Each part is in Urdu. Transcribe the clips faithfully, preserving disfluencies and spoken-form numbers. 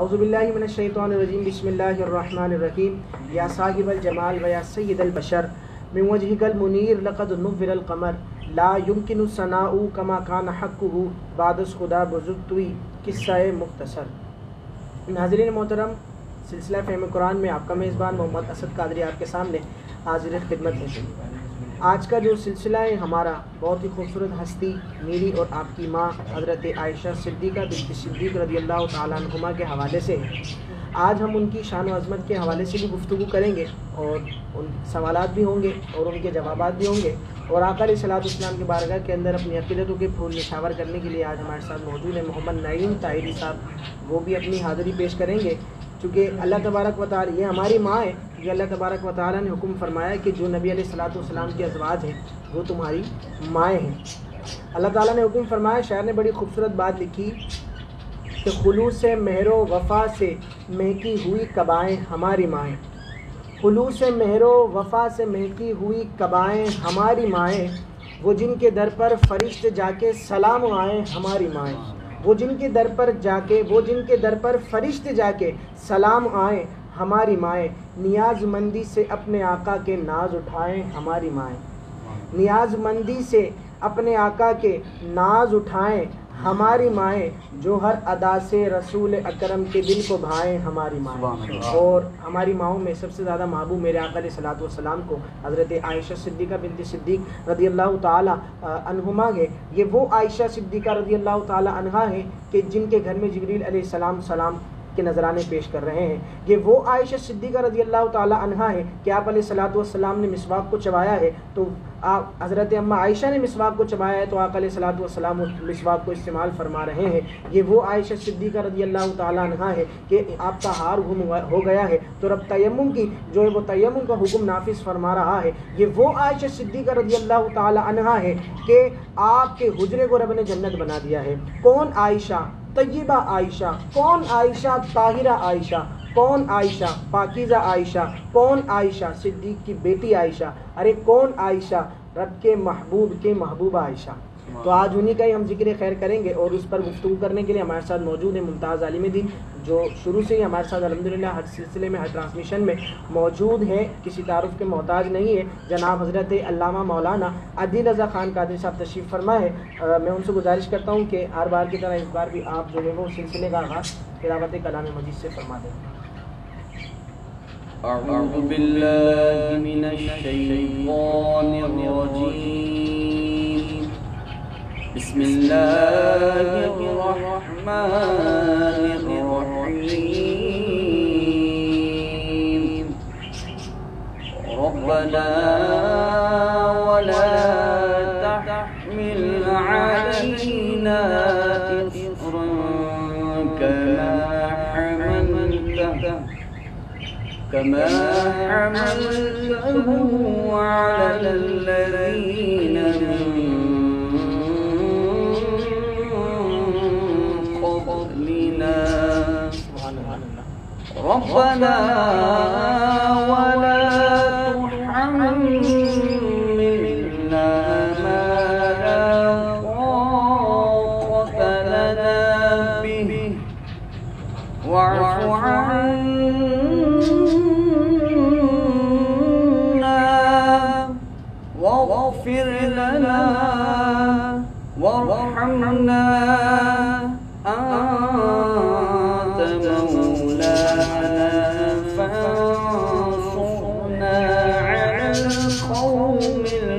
اعوذ باللہ من الشیطان الرجیم بسم اللہ الرحمن الرحیم یا صاحب الجمال و یا سید البشر من وجهك المنیر لقد نور القمر لا يمكن الثناء كما كان حقه بعد از خدا بزرگتوی قصہ مختصر۔ ناظرین محترم، سلسلہ فہم قرآن میں آپ کا میزبان محمد اسد قادری آپ کے سامنے حاضر خدمت ہے۔ آج کا جو سلسلہ ہے ہمارا بہت ہی خوبصورت ہستی میری اور آپ کی ماں حضرت عائشہ صدیقہ بنت صدیق رضی اللہ تعالیٰ عنہما کے حوالے سے ہے۔ آج ہم ان کی شان و عظمت کے حوالے سے بھی گفتگو کریں گے اور ان سوالات بھی ہوں گے اور ان کے جوابات بھی ہوں گے، اور آقا علیہ الصلوۃ والسلام کے بارگاہ کے اندر اپنی عقیدتوں کے پھول نشاور کرنے کے لیے آج ہمارے ساتھ موجود ہیں محمد نعیم طاہری صاحب، وہ بھی اپنی حاضری پیش کریں گے۔ چونکہ اللہ تبارک و تعالیٰ یہ ہماری ماں ہے، کہ اللہ تبارک و تعالیٰ نے حکم فرمایا کہ جو نبی علیہ الصلوۃ والسلام کے ازواج ہیں وہ تمہاری مائیں ہیں۔ اللہ تعالیٰ نے حکم فرمایا، شاعر نے بڑی خوبصورت بات لکھی کہ خلوص مہر و وفا سے مہکی ہوئی قبائیں ہماری مائیں، خلوص مہر و وفا سے مہکی ہوئی قبائیں ہماری مائیں، وہ جن کے در پر فرشتے جا کے سلام آئیں ہماری مائیں، وہ جن کے در پر جا کے وہ جن کے در پر فرشتے جا کے سلام آئیں ہماری مائیں، نیاز مندی سے اپنے آقا کے ناز اٹھائیں ہماری مائیں، نیاز مندی سے اپنے آقا کے ناز اٹھائیں ہماری مائیں، جو ہر ادا سے رسول اکرم کے دل کو بھائیں ہماری مائیں۔ اور ہماری ماؤں میں سب سے زیادہ محبوب میرے آقا علیہ الصلوۃ والسلام کو حضرت عائشہ صدیقہ بنت صدیق رضی اللہ تعالی عنہما ہے۔ یہ وہ عائشہ صدیقہ رضی اللہ تعالی عنہا ہیں کہ جن کے گھر میں جبریل علیہ السلام سلام کے نذرانے پیش کر رہے ہیں۔ یہ وہ عائشہ صدیقہ رضی اللہ تعالی عنہا ہے کہ آپ علیہ الصلوۃ والسلام نے مسواک کو چبایا ہے تو آپ حضرت اماں عائشہ نے مسواک کو چبایا ہے تو آقا علیہ الصلوۃ والسلام مسواک کو استعمال فرما رہے ہیں۔ یہ وہ عائشہ صدیقہ رضی اللہ تعالی عنہا ہے کہ آپ کا ہار گم ہو گیا ہے تو رب تیمم کی جو ہے وہ تیمم کا حکم نافذ فرما رہا ہے۔ یہ وہ عائشہ صدیقہ رضی اللہ تعالی عنہا ہے کہ آپ کے حجرے کو رب نے جنت بنا دیا ہے۔ کون عائشہ؟ طیبہ عائشہ۔ کون عائشہ؟ طاہرہ عائشہ۔ کون عائشہ؟ پاکیزہ عائشہ۔ کون عائشہ؟ صدیق کی بیٹی عائشہ۔ ارے کون عائشہ؟ رب کے محبوب کے محبوبہ عائشہ۔ تو آج انہی کا ہی ہم ذکر خیر کریں گے، اور اس پر گفتگو کرنے کے لیے ہمارے ساتھ موجود ہیں ممتاز عالم دین، جو شروع سے ہی ہمارے ساتھ الحمدللہ ہر سلسلے میں ہر ٹرانسمیشن میں موجود ہیں، کسی تعارف کے محتاج نہیں ہے۔ جناب حضرت علامہ مولانا عدیل رضا خان قادری صاحب تشریف فرما ہے۔ میں ان سے گزارش کرتا ہوں کہ ہر بار کی طرح اس بار بھی آپ جو ہے وہ سلسلے کا آغاز تلاوت کلام مجید سے فرما دیں۔ اعوذ باللہ من الشیطان الرجیم، بسم اللہ الرحمن الرحیم، ربنا ولا تحمل علينا إصرا كما حملته كما حملته على الذين من قبلنا ربنا ولا تحملنا ما لا طاقة لنا به واعف عنا واغفر لنا وارحمنا أنت مولانا فانصرنا على القوم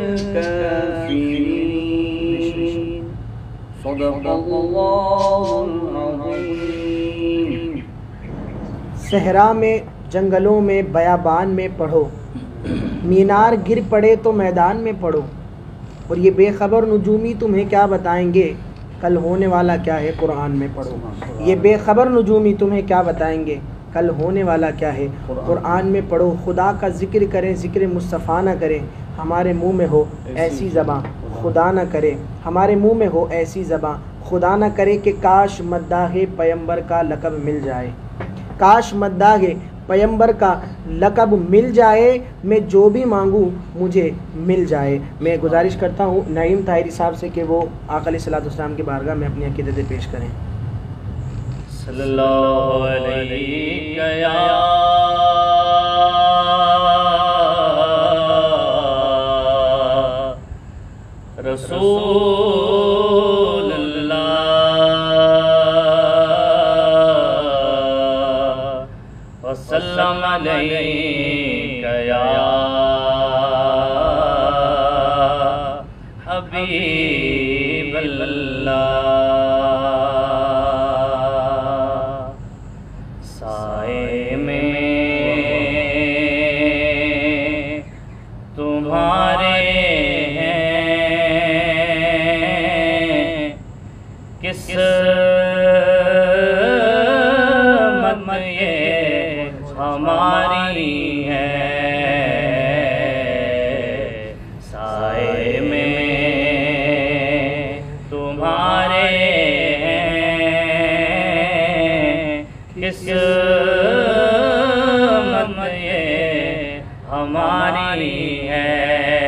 الكافرين صدق الله العظيم۔ صحرا میں، جنگلوں میں، بیابان میں پڑھو، مینار گر پڑے تو میدان میں پڑھو، اور یہ بے خبر نجومی تمہیں کیا بتائیں گے کل ہونے والا کیا ہے قرآن میں پڑھو۔ یہ بے خبر نجومی تمہیں کیا بتائیں گے کل ہونے والا کیا ہے قرآن میں پڑھو۔ خدا کا ذکر کریں، ذکر مصطفیٰ نہ کریں، ہمارے منہ میں ہو ایسی زباں خدا نہ کرے، ہمارے منہ میں ہو ایسی زباں خدا نہ کرے کہ کاش مداح پیمبر کا لقب مل جائے، کاش مداح پیمبر کا لقب مل جائے، میں جو بھی مانگوں مجھے مل جائے۔ میں گزارش کرتا ہوں نعیم طاہری صاحب سے کہ وہ آقا علیہ الصلوۃ والسلام کی بارگاہ میں اپنی عقیدتیں پیش کریں۔ صلی اللہ علیہ یا رسول اللہ وسلم علیہ یا حبیب اللہ سائے میں تمہارے قسمت یہ ہماری ہے سائے میں تمہارے قسمت یہ ہماری ہے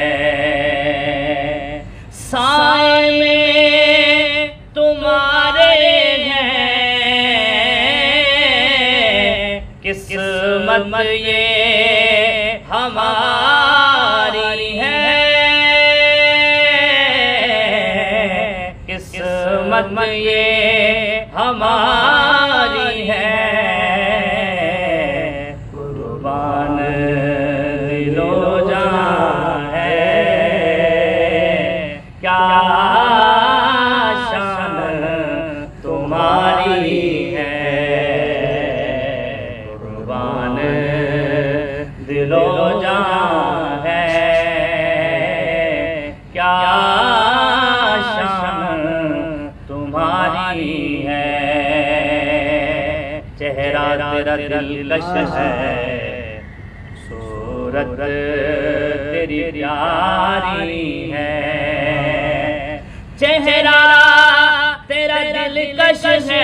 سائے میں تمہارے ہیں قسمت یہ ہماری ہے قسمت یہ ہماری ہے قربان دل و جان ہے کیا تمہاری ہے قربان دل و جان ہے کیا شان تمہاری ہے چہرہ تیرا دلکش ہے صورت تیری پیاری ہے چہرہ تیرا دلکش ہے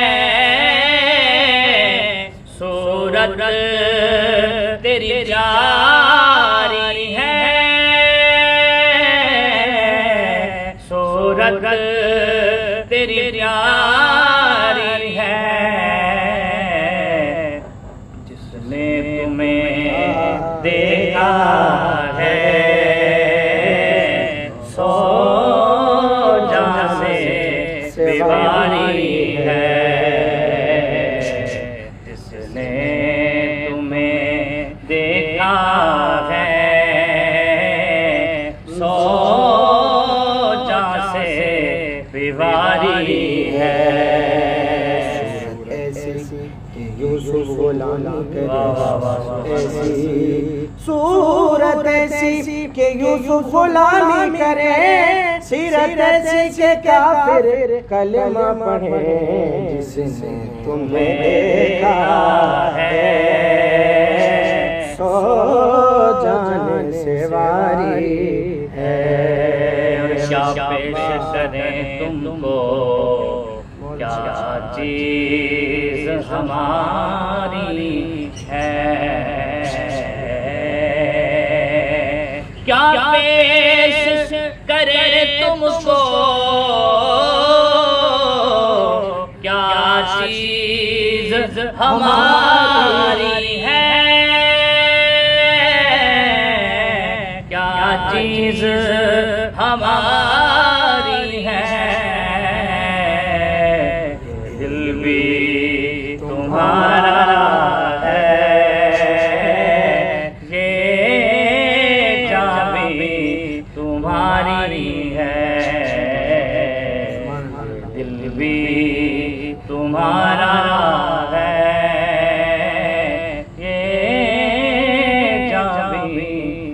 صورت تیری پیاری ہے صورت تیری پیاری ہے جس نے تمہیں دیکھا ہے سو بیواری ہے جس نے تمہیں دیکھا ہے سو جہاں سے بیواری ہے ایسی کہ یوسف غلامی کرے ایسی صورت ایسی کہ یوسف غلامی کرے سیرت ایسی کہ کافر کلمہ پڑھے جس نے تمہیں دیکھا ہے سو جان سے واری ہے کیا پیش کریں تم کو کیا چیز ہماری ہے کیا پیش کرے تم کو کیا چیز ہماری ہے کیا چیز ہماری ہے دل بھی تمہارا ہے تمہاری ہے دل بھی تمہارا ہے یہ جان بھی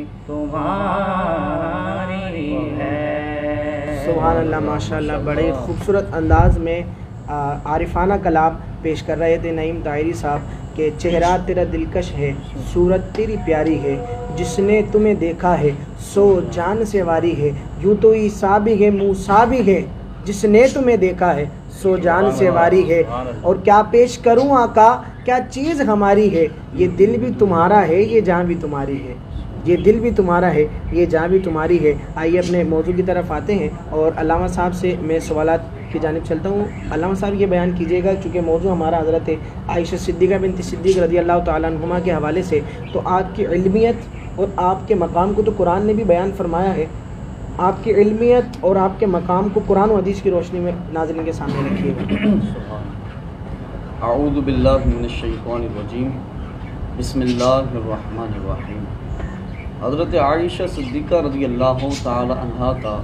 تمہاری ہے سبحان اللہ ماشاءاللہ بڑے خوبصورت انداز میں عارفانہ کلام پیش کر رہے تھے نعیم طاہری صاحب کہ چہرہ تیرا دلکش ہے صورت تیری پیاری ہے جس نے تمہیں دیکھا ہے سو جان سے واری ہے یوں تو عیسیٰ بھی ہے موسیٰ بھی ہے جس نے تمہیں دیکھا ہے سو جان سے واری ہے اور کیا پیش کروں آقا کیا چیز ہماری ہے یہ دل بھی تمہارا ہے یہ جان بھی تمہاری ہے یہ دل بھی تمہارا ہے یہ جان بھی تمہاری ہے. آئیے اپنے موضوع کی طرف آتے ہیں اور علامہ صاحب سے میں سوالات کی جانب چلتا ہوں۔ علامہ صاحب یہ بیان کیجیے گا، چونکہ موضوع ہمارا حضرت عائشہ صدیقہ بنت صدیق رضی اللہ تعالیٰ عنہما کے حوالے سے، تو آپ کی علمیت اور آپ کے مقام کو تو قرآن نے بھی بیان فرمایا ہے، آپ کی علمیت اور آپ کے مقام کو قرآن و حدیث کی روشنی میں ناظرین کے سامنے رکھیے گا۔ اعوذ باللہ من الشیطان الرجیم، بسم اللہ الرحمن الرحیم۔ حضرت عائشہ صدیقہ رضی اللہ تعالی عنہا کا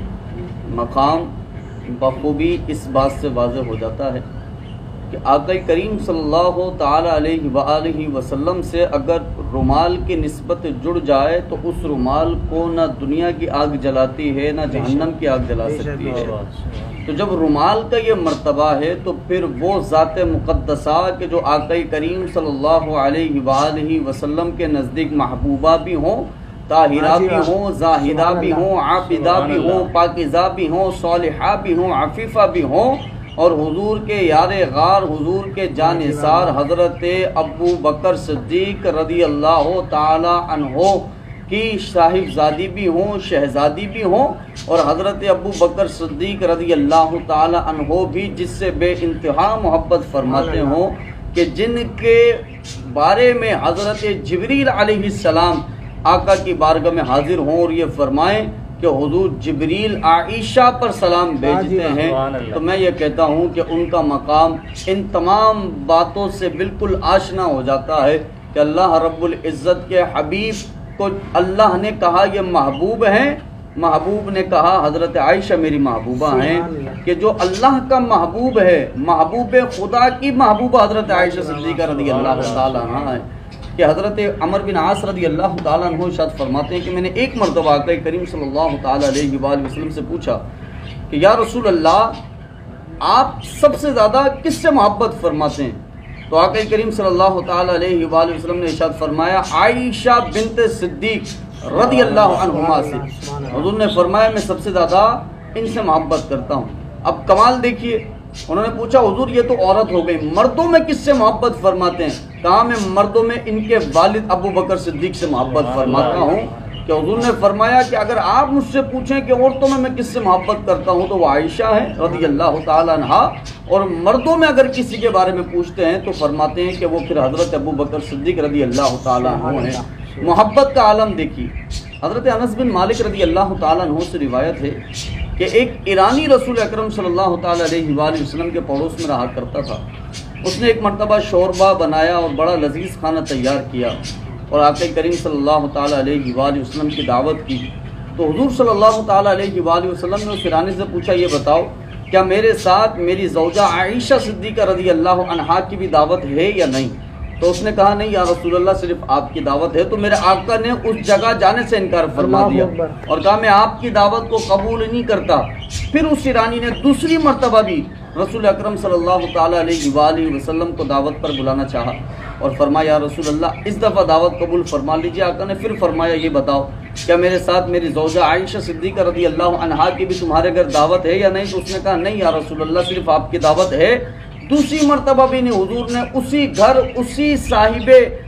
مقام بخوبی اس بات سے واضح ہو جاتا ہے کہ آقا کریم صلی اللہ تعالی علیہ وآلہ وسلم سے اگر رومال کی نسبت جڑ جائے تو اس رومال کو نہ دنیا کی آگ جلاتی ہے نہ جہنم کی آگ جلا سکتی ہے۔ تو جب رومال کا یہ مرتبہ ہے تو پھر وہ ذات مقدسہ کہ جو آقا کریم صلی اللہ علیہ وآلہ وسلم کے نزدیک محبوبہ بھی ہوں، طاہرہ بھی ہوں، زاہدہ بھی ہوں، عابدہ بھی ہوں، پاکیزہ بھی ہوں، صالحہ بھی ہوں، عفیفہ بھی ہوں، اور حضور کے یار غار، حضور کے جانثار حضرت ابو بکر صدیق رضی اللہ تعالی عنہ کی صاحبزادی بھی ہوں، شہزادی بھی ہوں، اور حضرت ابو بکر صدیق رضی اللہ تعالی عنہ بھی جس سے بے انتہا محبت فرماتے ہوں، کہ جن کے بارے میں حضرت جبریل علیہ السلام آقا کی بارگاہ میں حاضر ہوں اور یہ فرمائیں کہ حضور جبریل عائشہ پر سلام بھیجتے ہیں، تو میں یہ کہتا ہوں کہ ان کا مقام ان تمام باتوں سے بالکل آشنا ہو جاتا ہے کہ اللہ رب العزت کے حبیب کو اللہ نے کہا یہ محبوب ہیں، محبوب نے کہا حضرت عائشہ میری محبوبہ ہیں، کہ جو اللہ کا محبوب ہے، محبوب خدا کی محبوبہ حضرت عائشہ صدیقہ رضی اللہ تعالیٰ عنہ ہے، کہ حضرت عمر بن عاص رضی اللہ تعالیٰ عنہ ارشاد فرماتے ہیں کہ میں نے ایک مرتبہ آقا کریم صلی اللہ تعالیٰ علیہ وآلہ وسلم سے پوچھا کہ یا رسول اللہ آپ سب سے زیادہ کس سے محبت فرماتے ہیں؟ تو آقا کریم صلی اللہ تعالیٰ علیہ وآلہ وسلم نے ارشاد فرمایا عائشہ بنت صدیق رضی اللہ عنہما سے۔ حضور نے فرمایا میں سب سے زیادہ ان سے محبت کرتا ہوں۔ اب کمال دیکھیے، انہوں نے پوچھا حضور یہ تو عورت ہو گئی، مردوں میں کس سے محبت فرماتے ہیں؟ کہا میں مردوں میں ان کے والد ابو بکر صدیق سے محبت فرماتا ہوں، کہ حضور نے فرمایا کہ اگر آپ مجھ سے پوچھیں کہ عورتوں میں میں کس سے محبت کرتا ہوں تو وہ عائشہ ہے رضی اللہ تعالیٰ عنہا، اور مردوں میں اگر کسی کے بارے میں پوچھتے ہیں تو فرماتے ہیں کہ وہ پھر حضرت ابو بکر صدیق رضی اللہ تعالیٰ عنہ ہیں۔ محبت کا عالم دیکھیے، حضرت انس بن مالک رضی اللہ تعالیٰ عنہ سے روایت ہے کہ ایک ایرانی رسول اکرم صلی اللہ تعالیٰ علیہ وآلہ وسلم کے پڑوس میں رہا کرتا تھا۔ اس نے ایک مرتبہ شوربہ بنایا اور بڑا لذیذ کھانا تیار کیا اور آقا کریم صلی اللہ تعالیٰ علیہ وآلہ وسلم کی دعوت کی، تو حضور صلی اللہ تعالیٰ علیہ وآلہ وسلم نے اس ایرانی سے پوچھا یہ بتاؤ کیا میرے ساتھ میری زوجہ عائشہ صدیقہ رضی اللہ عنہا کی بھی دعوت ہے یا نہیں؟ تو اس نے کہا نہیں یا رسول اللہ صرف آپ کی دعوت ہے۔ تو میرے آقا نے اس جگہ جانے سے انکار فرما دیا اور کہا میں آپ کی دعوت کو قبول نہیں کرتا۔ پھر اس ایرانی نے دوسری مرتبہ بھی رسول اکرم صلی اللہ تعالیٰ علیہ وآلہ وسلم کو دعوت پر بلانا چاہا اور فرمایا یا رسول اللہ اس دفعہ دعوت قبول فرما لیجیے۔ آقا نے پھر فرمایا یہ بتاؤ کیا میرے ساتھ میری زوجہ عائشہ صدیقہ رضی اللہ عنہا کی بھی تمہارے گھر دعوت ہے یا نہیں؟ تو اس نے کہا نہیں یا رسول اللہ صرف آپ کی دعوت ہے۔ دوسری مرتبہ بھی نہیں، حضور نے اسی گھر اسی صاحب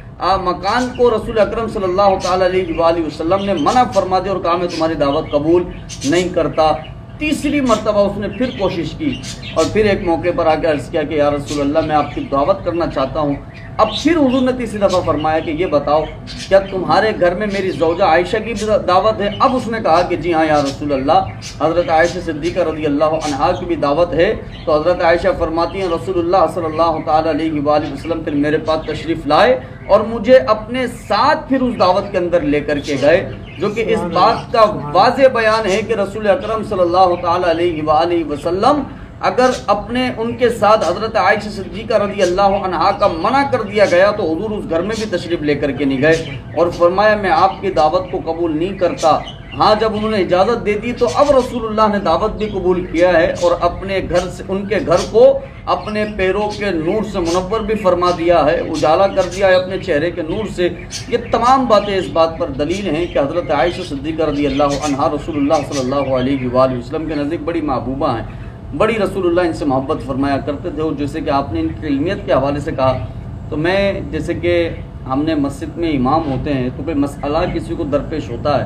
مکان کو رسول اکرم صلی اللہ تعالیٰ علیہ وآلہ وسلم نے منع فرما دیا اور کہا میں تمہاری دعوت قبول نہیں کرتا۔ تیسری مرتبہ اس نے پھر کوشش کی اور پھر ایک موقع پر آ کے عرض کیا کہ یا رسول اللہ میں آپ کی دعوت کرنا چاہتا ہوں۔ اب پھر حضور نے تیسری دفعہ فرمایا کہ یہ بتاؤ کیا تمہارے گھر میں میری زوجہ عائشہ کی دعوت ہے؟ اب اس نے کہا کہ جی ہاں یا رسول اللہ حضرت عائشہ صدیقہ رضی اللہ عنہا کی بھی دعوت ہے۔ تو حضرت عائشہ فرماتی ہیں رسول اللہ صلی اللہ تعالیٰ علیہ وآلہ وسلم پھر میرے پاس تشریف لائے اور مجھے اپنے ساتھ پھر اس دعوت کے اندر لے کر کے گئے، جو کہ اس بات کا واضح بیان ہے کہ رسول اکرم صلی اللہ تعالیٰ علیہ وآلہ وسلم اگر اپنے ان کے ساتھ حضرت عائشہ صدیقہ رضی اللہ عنہا کا منع کر دیا گیا تو حضور اس گھر میں بھی تشریف لے کر کے نہیں گئے اور فرمایا میں آپ کی دعوت کو قبول نہیں کرتا۔ ہاں جب انہوں نے اجازت دے دی تو اب رسول اللہ نے دعوت بھی قبول کیا ہے اور اپنے گھر سے ان کے گھر کو اپنے پیروں کے نور سے منور بھی فرما دیا ہے، اجالا کر دیا ہے اپنے چہرے کے نور سے۔ یہ تمام باتیں اس بات پر دلیل ہیں کہ حضرت عائشہ صدیقہ رضی اللہ عنہا رسول اللہ صلی اللہ علیہ وآلہ وسلم کے نزدیک بڑی محبوبہ ہیں، بڑی رسول اللہ ان سے محبت فرمایا کرتے تھے۔ اور جیسے کہ آپ نے ان کی علمیت کے حوالے سے کہا تو میں جیسے کہ ہم نے مسجد میں امام ہوتے ہیں تو کوئی مسئلہ کسی کو درپیش ہوتا ہے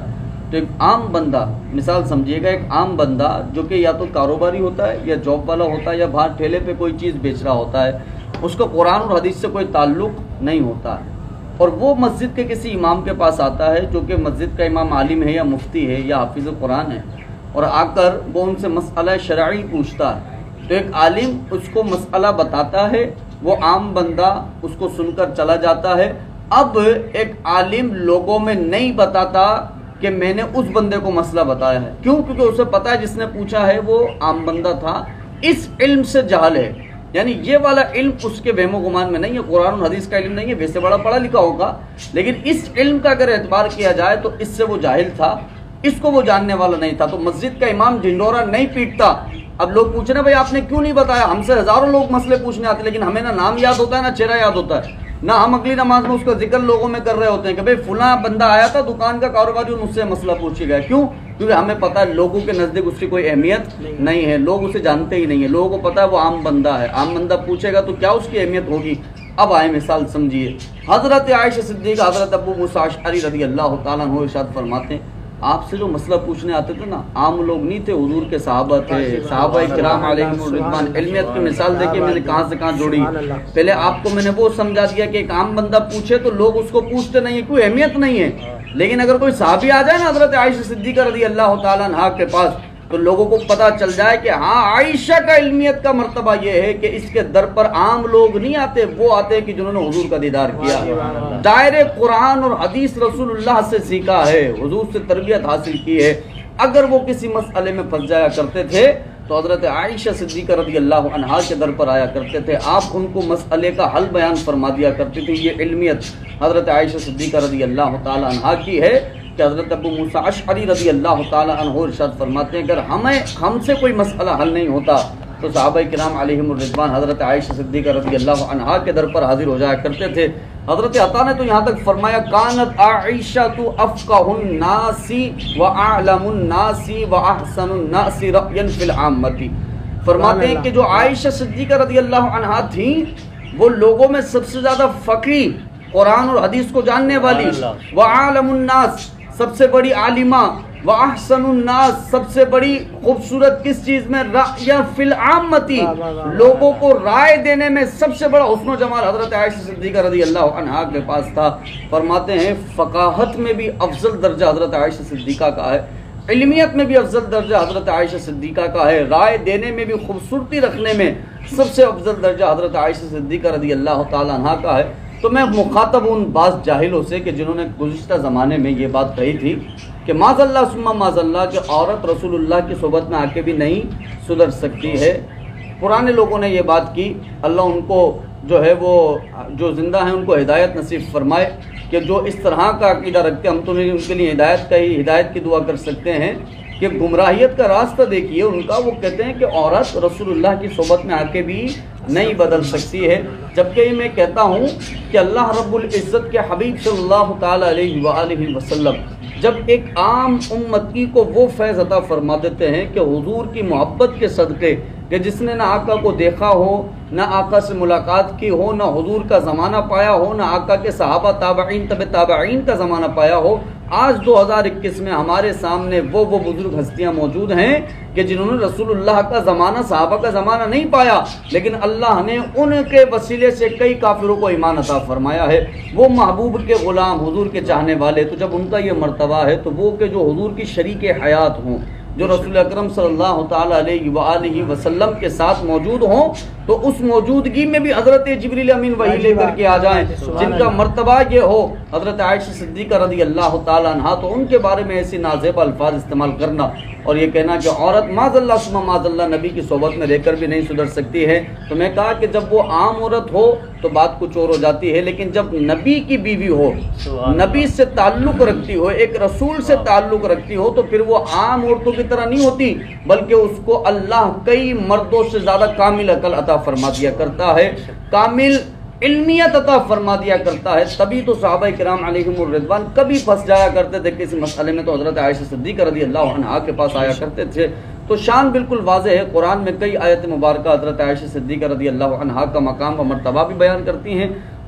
تو ایک عام بندہ، مثال سمجھیے گا، ایک عام بندہ جو کہ یا تو کاروباری ہوتا ہے یا جاب والا ہوتا ہے یا باہر ٹھیلے پہ کوئی چیز بیچ رہا ہوتا ہے، اس کو قرآن اور حدیث سے کوئی تعلق نہیں ہوتا ہے، اور وہ مسجد کے کسی امام کے پاس آتا ہے جو کہ مسجد کا امام عالم ہے یا مفتی ہے یا حافظ قرآن ہے، اور آ کر وہ ان سے مسئلہ شرعی پوچھتا ہے، تو ایک عالم اس کو مسئلہ بتاتا ہے، وہ عام بندہ اس کو سن کر چلا جاتا ہے۔ اب ایک عالم لوگوں میں نہیں بتاتا کہ میں نے اس بندے کو مسئلہ بتایا ہے، کیوں؟ کیونکہ اسے پتا ہے جس نے پوچھا ہے وہ عام بندہ تھا، اس علم سے جہل ہے، یعنی یہ والا علم اس کے وہم و گمان میں نہیں ہے، قرآن و حدیث کا علم نہیں ہے، ویسے بڑا پڑھا لکھا ہوگا، لیکن اس علم کا اگر اعتبار کیا جائے تو اس سے وہ جاہل تھا، اس کو وہ جاننے والا نہیں تھا۔ تو مسجد کا امام ڈھنڈورا نہیں پیٹتا۔ اب لوگ پوچھ رہے ہیں بھائی آپ نے کیوں نہیں بتایا؟ ہم سے ہزاروں لوگ مسئلے پوچھنے آتے، لیکن ہمیں نہ نام یاد ہوتا ہے نہ چہرہ یاد ہوتا ہے، نہ ہم اگلی نماز میں اس کا ذکر لوگوں میں کر رہے ہوتے ہیں کہ بھئی فلاں بندہ آیا تھا دکان کا کاروباری اور مجھ سے مسئلہ پوچھ گیا۔ کیوں؟ کیونکہ ہمیں پتہ ہے لوگوں کے نزدیک اس کی کوئی اہمیت نہیں ہے، لوگ اسے جانتے ہی نہیں ہیں، لوگوں کو پتہ ہے وہ عام بندہ ہے، عام بندہ پوچھے گا تو کیا اس کی اہمیت ہوگی۔ اب آئے مثال سمجھیے، حضرت عائشہ صدیقہ، حضرت ابو موسیٰ اشعری رضی اللہ تعالیٰ عنہ ارشاد فرماتے ہیں آپ سے جو مسئلہ پوچھنے آتے تھے نا، عام لوگ نہیں تھے، حضور کے صحابہ تھے، صحابہ کرام علیہم الرضوان۔ علمیت کی مثال دیکھیں میں نے کہاں سے کہاں جوڑی۔ پہلے آپ کو میں نے وہ سمجھا دیا کہ ایک عام بندہ پوچھے تو لوگ اس کو پوچھتے نہیں ہیں، کوئی اہمیت نہیں ہے، لیکن اگر کوئی صحابی آ جائے نا حضرت عائشہ صدیقہ رضی اللہ تعالیٰ عنہا کے پاس تو لوگوں کو پتہ چل جائے کہ ہاں عائشہ کا علمیت کا مرتبہ یہ ہے کہ اس کے در پر عام لوگ نہیں آتے، وہ آتے ہیں کہ جنہوں نے حضور کا دیدار کیا، دائرے قرآن اور حدیث رسول اللہ سے سیکھا ہے، حضور سے تربیت حاصل کی ہے۔ اگر وہ کسی مسئلے میں پھنس جایا کرتے تھے تو حضرت عائشہ صدیقہ رضی اللہ عنہا کے در پر آیا کرتے تھے، آپ ان کو مسئلے کا حل بیان فرما دیا کرتے تھے۔ یہ علمیت حضرت عائشہ صدیقہ رضی اللہ تعالی عنہا کی ہے کہ حضرت ابو موسیٰ اشعری رضی اللہ تعالی عنہ ارشاد فرماتے ہیں اگر ہمیں ہم سے کوئی مسئلہ حل نہیں ہوتا تو صحابہ کرام علیہم الرضوان حضرت عائشہ صدیقہ رضی اللہ عنہا کے در پر حاضر ہو جایا کرتے تھے۔ حضرت عطا نے تو یہاں تک فرمایا کانت عائشہ افقہ الناس واعلم الناس واحسن الناس رأیا فی العامۃ۔ فرماتے ہیں کہ جو عائشہ صدیقہ رضی اللہ عنہا تھیں وہ لوگوں میں سب سے زیادہ فقیہ، قرآن اور حدیث کو جاننے والی، وعالم الناس سب سے بڑی عالمہ، وَأَحْسَنُ النَّاسِ سب سے بڑی خوبصورت کس چیز میں، رَأْيَ فِي الْعَامَّةِ لوگوں کو رائے دینے میں سب سے بڑا حسن و جمال حضرت عائشہ صدیقہ رضی اللہ عنہا کے پاس تھا۔ فرماتے ہیں فقاہت میں بھی افضل درجہ حضرت عائشہ صدیقہ کا ہے، علمیت میں بھی افضل درجہ حضرت عائشہ صدیقہ کا ہے، رائے دینے میں بھی خوبصورتی رکھنے میں سب سے افضل درجہ حضرت عائشہ صدیقہ رضی اللہ تعالی عنہا کا ہے۔ تو میں مخاطب ان بعض جاہلوں سے کہ جنہوں نے گزشتہ زمانے میں یہ بات کہی تھی کہ معاذ اللہ ثم معاذ اللہ کہ عورت رسول اللہ کی صحبت میں آ کے بھی نہیں سدھر سکتی ہے۔ پرانے لوگوں نے یہ بات کی، اللہ ان کو جو ہے وہ جو زندہ ہیں ان کو ہدایت نصیب فرمائے کہ جو اس طرح کا عقیدہ رکھتے ہیں، ہم تو ان کے لیے ہدایت کا ہی ہدایت کی دعا کر سکتے ہیں کہ گمراہیت کا راستہ دیکھیے ان کا۔ وہ کہتے ہیں کہ عورت رسول اللہ کی صحبت میں آ کے بھی نہیں بدل سکتی ہے، جبکہ میں کہتا ہوں کہ اللہ رب العزت کے حبیب صلی اللہ تعالی علیہ وآلہ وسلم جب ایک عام امتی کو وہ فیض عطا فرما دیتے ہیں کہ حضور کی محبت کے صدقے کہ جس نے نہ آقا کو دیکھا ہو، نہ آقا سے ملاقات کی ہو، نہ حضور کا زمانہ پایا ہو، نہ آقا کے صحابہ تابعین تبع تابعین کا زمانہ پایا ہو، آج دو ہزار اکیس میں ہمارے سامنے وہ وہ بزرگ ہستیاں موجود ہیں کہ جنہوں نے رسول اللہ کا زمانہ، صحابہ کا زمانہ نہیں پایا، لیکن اللہ نے ان کے وسیلے سے کئی کافروں کو ایمان عطا فرمایا ہے۔ وہ محبوب کے غلام، حضور کے چاہنے والے، تو جب ان کا یہ مرتبہ ہے تو وہ کہ جو حضور کی شریک حیات ہوں، جو رسول اکرم صلی اللہ تعالی علیہ وآلہ وسلم کے ساتھ موجود ہوں، تو اس موجودگی میں بھی حضرت جبریل امین وحی لے کر کے آ جائیں، جن کا مرتبہ یہ ہو حضرت عائشہ صدیقہ رضی اللہ تعالی عنہا، تو ان کے بارے میں ایسی نازیب الفاظ استعمال کرنا اور یہ کہنا کہ عورت معاذ اللہ ثم معاذ اللہ نبی کی صحبت میں رہ کر بھی نہیں سدھر سکتی ہے، تو میں کہا کہ جب وہ عام عورت ہو تو بات کچھ اور ہو جاتی ہے، لیکن جب نبی کی بیوی ہو، نبی سے تعلق رکھتی ہو، ایک رسول سے تعلق رکھتی ہو، تو پھر وہ عام عورتوں کی طرح نہیں ہوتی، بلکہ اس کو اللہ کئی مردوں سے زیادہ کامل عقل عطا فرما دیا کرتا ہے، کامل علمیت عطا فرما دیا کرتا ہے۔ تبھی تو صحابہ کرام علیہم الرضوان کبھی پھنس جایا کرتے تھے کسی مسئلے میں تو حضرت عائشہ صدیقہ رضی اللہ عنہا کے پاس آیا کرتے تھے۔ تو شان بالکل واضح ہے، قرآن میں کئی آیت مبارکہ حضرت عائشہ صدیقہ رضی اللہ عنہا کا مقام و مرتبہ بھی بیان کرتی ہیں،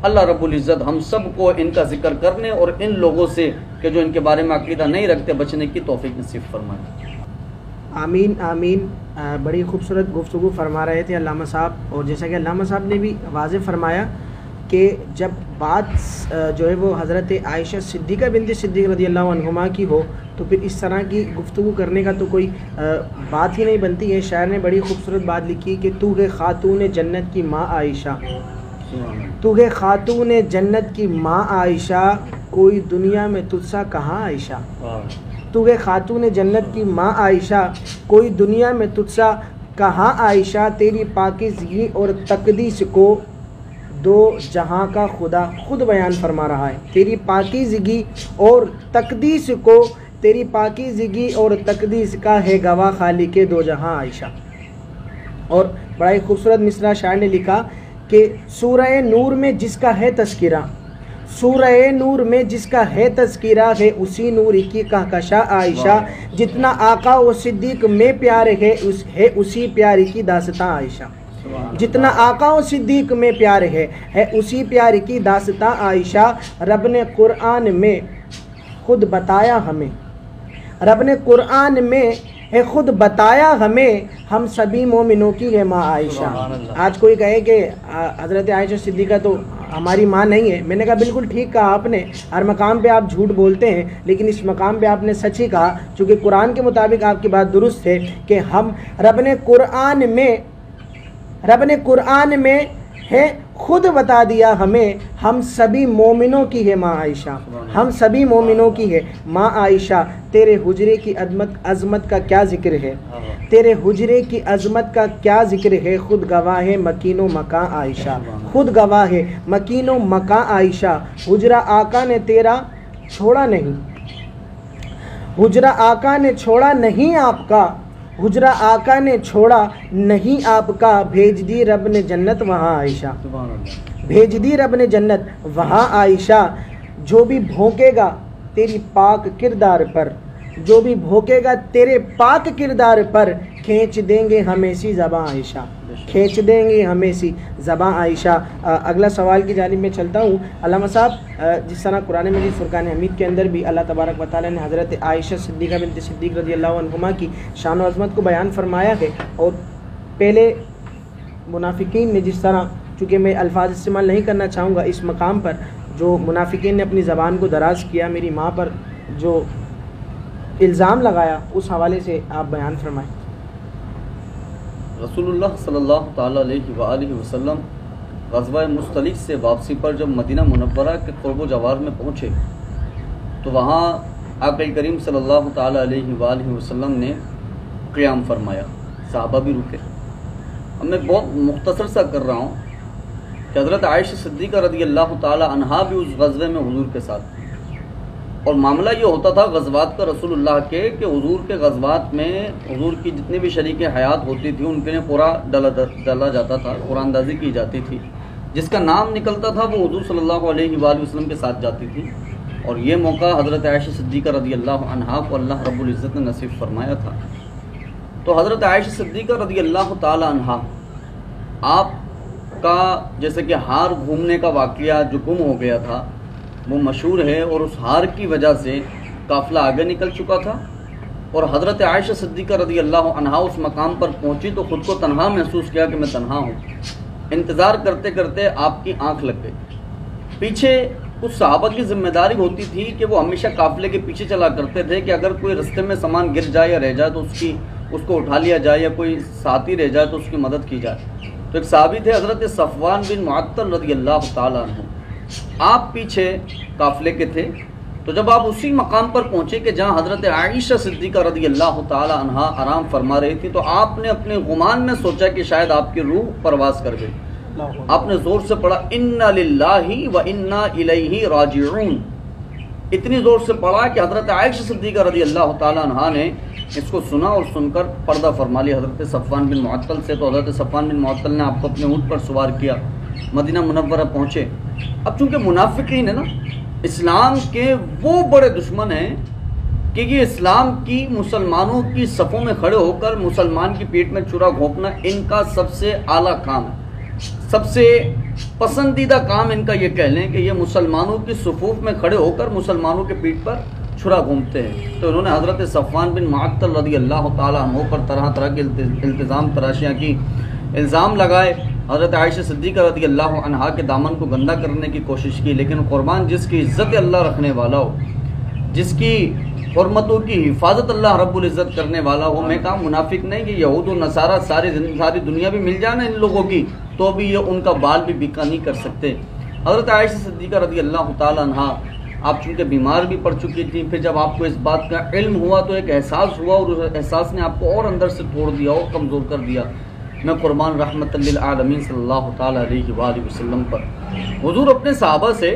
اللہ رب العزت ہم سب کو ان کا ذکر کرنے اور ان لوگوں سے کہ جو ان کے بارے میں عقیدہ نہیں رکھتے بچنے کی توفیق نصیب فرمائے۔ آمین آمین۔ بڑی خوبصورت گفتگو فرما رہے تھے علامہ صاحب، اور جیسا کہ علامہ صاحب نے بھی واضح فرمایا کہ جب بات جو ہے وہ حضرت عائشہ صدیقہ بنت صدیق رضی اللہ عنہما کی ہو تو پھر اس طرح کی گفتگو کرنے کا تو کوئی بات ہی نہیں بنتی ہے۔ شاعر نے بڑی خوبصورت بات لکھی کہ تو ہے خاتون جنت کی ماں عائشہ، تو ہے خاتون جنت کی ماں عائشہ، کوئی دنیا میں تجھ سا کہاں عائشہ، تو ہے خاتون جنت کی ماں عائشہ، کوئی دنیا میں تجھ سا کہاں عائشہ، تیری پاکیزگی اور تقدیس کو دو جہاں کا خدا خود بیان فرما رہا ہے۔ تیری پاکیزگی اور تقدیس کو، تیری پاکیزگی اور تقدیس کا ہے گواہ خالق دو جہاں عائشہ۔ اور بڑا ہی خوبصورت مصرع شاعر نے لکھا کہ سورہ نور میں جس کا ہے تذکرہ، سورہ نور میں جس کا ہے تذکرہ، ہے اسی نور کی کہکشاں عائشہ، جتنا آقا و صدیق میں پیار ہے اس ہے اسی پیار کی داستاں عائشہ، جتنا آقا و صدیق میں پیار ہے ہے اسی پیار کی داستاں عائشہ۔ رب نے قرآن میں خود بتایا ہمیں، رب نے قرآن میں ہے خود بتایا ہمیں، ہم سبھی مومنوں کی ہے ماں عائشہ۔ آج کوئی کہے کہ حضرت عائشہ صدیقہ تو ہماری ماں نہیں ہے، میں نے کہا بالکل ٹھیک کہا آپ نے، ہر مقام پہ آپ جھوٹ بولتے ہیں لیکن اس مقام پہ آپ نے سچ ہی کہا، چونکہ قرآن کے مطابق آپ کی بات درست ہے کہ ہم رب نے قرآن میں رب نے قرآن میں ہے خود بتا دیا ہمیں، ہم سبھی مومنوں کی ہے ماں عائشہ، ہم سبھی مومنوں کی ہے ماں عائشہ۔ تیرے حجرے کی عظمت عظمت کا کیا ذکر ہے، تیرے حجرے کی عظمت کا کیا ذکر ہے، خود گواہ ہے مکین و مکاں عائشہ، خود گواہ ہے مکین و مکاں عائشہ۔ حجرہ آقا نے تیرا چھوڑا نہیں، حجرہ آقا نے چھوڑا نہیں آپ کا، حجرہ آقا نے چھوڑا نہیں آپ کا، بھیج دی رب نے جنت وہاں عائشہ، بھیج دی رب نے جنت وہاں عائشہ۔ جو بھی بھونکے گا تیری پاک کردار پر، جو بھی بھونکے گا تیرے پاک کردار پر، کھینچ دیں گے ہمیں سی زباں عائشہ، کھینچ دیں گے ہمیں سی زباں عائشہ۔ اگلا سوال کی جانب میں چلتا ہوں۔ علامہ صاحب، جس طرح قرآن مجید فرقان حمید کے اندر بھی اللہ تبارک و تعالیٰ نے حضرت عائشہ صدیقہ بنت صدیق رضی اللہ عنہما کی شان و عظمت کو بیان فرمایا ہے، اور پہلے منافقین نے جس طرح، چونکہ میں الفاظ استعمال نہیں کرنا چاہوں گا اس مقام پر، جو منافقین نے اپنی زبان کو دراز کیا، میری ماں پر جو الزام لگایا، اس حوالے سے آپ بیان فرمائیں۔ رسول اللہ صلی اللہ تعالیٰ علیہ وآلہ وسلم غزوہ مستلق سے واپسی پر جب مدینہ منورہ کے قرب و جوار میں پہنچے تو وہاں آقا کریم صلی اللہ تعالیٰ علیہ وآلہ وسلم نے قیام فرمایا، صحابہ بھی رکے۔ اب میں بہت مختصر سا کر رہا ہوں کہ حضرت عائشہ صدیقہ رضی اللہ تعالیٰ عنہا بھی اس غزوے میں حضور کے ساتھ، اور معاملہ یہ ہوتا تھا غزوات کا رسول اللہ کے کہ حضور کے غزوات میں حضور کی جتنی بھی شریک حیات ہوتی تھی ان کے لیے پورا ڈالا ڈالا جاتا تھا، قرآن اندازی کی جاتی تھی، جس کا نام نکلتا تھا وہ حضور صلی اللہ علیہ وآلہ وسلم کے ساتھ جاتی تھی، اور یہ موقع حضرت عائشہ صدیقہ رضی اللہ عنہا کو اللہ رب العزت نے نصیب فرمایا تھا۔ تو حضرت عائشہ صدیقہ رضی اللہ تعالی عنہا، آپ کا جیسے کہ ہار گھومنے کا واقعہ جو گم ہو گیا تھا وہ مشہور ہے، اور اس ہار کی وجہ سے قافلہ آگے نکل چکا تھا، اور حضرت عائشہ صدیقہ رضی اللہ عنہا اس مقام پر پہنچی تو خود کو تنہا محسوس کیا کہ میں تنہا ہوں۔ انتظار کرتے کرتے آپ کی آنکھ لگ گئی۔ پیچھے اس صحابہ کی ذمہ داری ہوتی تھی کہ وہ ہمیشہ قافلے کے پیچھے چلا کرتے تھے کہ اگر کوئی رستے میں سامان گر جائے یا رہ جائے تو اس کی اس کو اٹھا لیا جائے، یا کوئی ساتھی رہ جائے تو اس کی مدد کی جائے۔ تو ایک صحابی تھے حضرت صفوان بن معطل رضی اللہ تعالیٰ عنہ، آپ پیچھے قافلے کے تھے۔ تو جب آپ اسی مقام پر پہنچے کہ جہاں حضرت عائشہ صدیقہ رضی اللہ تعالی عنہا آرام فرما رہی تھی، تو آپ نے اپنے گمان میں سوچا کہ شاید آپ کی روح پرواز کر گئی۔ آپ نے زور سے پڑھا انا للہ و انا الیہ راجعون، اتنی زور سے پڑھا کہ حضرت عائشہ صدیقہ رضی اللہ تعالی عنہا نے اس کو سنا اور سن کر پردہ فرما لیا حضرت صفوان بن معطل سے۔ تو حضرت صفوان بن معطل نے آپ کو اپنے اونٹ پر سوار کیا، مدینہ منورہ پہنچے۔ اب چونکہ منافقین ہے نا، اسلام کے وہ بڑے دشمن ہیں کہ یہ اسلام کی مسلمانوں کی صفوں میں کھڑے ہو کر مسلمان کی پیٹ میں چورا گھونپنا ان کا سب سے اعلیٰ کام ہے، سب سے پسندیدہ کام ان کا یہ کہہ لیں کہ یہ مسلمانوں کی صفوف میں کھڑے ہو کر مسلمانوں کے پیٹھ پر چھرا گھومتے ہیں۔ تو انہوں نے حضرت صفوان بن معطل رضی اللہ تعالیٰ عنہ پر طرح طرح کے التزام تراشیاں کی، الزام لگائے، حضرت عائشہ صدیقہ رضی اللہ عنہا کے دامن کو گندہ کرنے کی کوشش کی، لیکن قربان جس کی عزت اللہ رکھنے والا ہو، جس کی حرمتوں کی حفاظت اللہ رب العزت کرنے والا ہو، میں کہا منافق نہیں کہ یہود و نصارہ ساری ساری دنیا بھی مل جائے نا ان لوگوں کی، تو بھی یہ ان کا بال بھی بیکا نہیں کر سکتے۔ حضرت عائشہ صدیقہ رضی اللہ تعالیٰ عنہا آپ چونکہ بیمار بھی پڑ چکی تھیں، پھر جب آپ کو اس بات کا علم ہوا تو ایک احساس ہوا، اور اس احساس نے آپ کو اور اندر سے توڑ دیا اور کمزور کر دیا۔ میں قربان رحمت للعالمین صلی اللہ تعالیٰ علیہ وآلہ وسلم پر حضور اپنے صحابہ سے